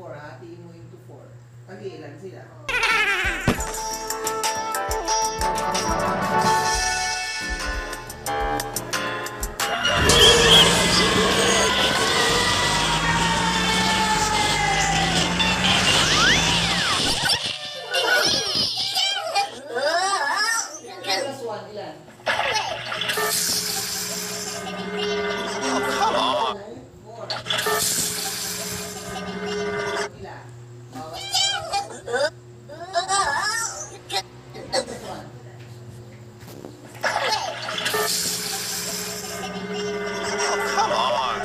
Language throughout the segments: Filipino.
4, hatiin mo into 4. Tag-ilan sila? Plus 1, ilan? Oh, come on. 4. Ilan? Plus 1. Oh, come on.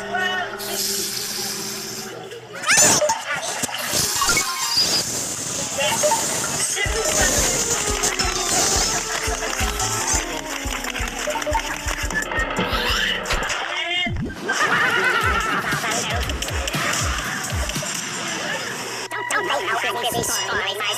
Don't make no silly story.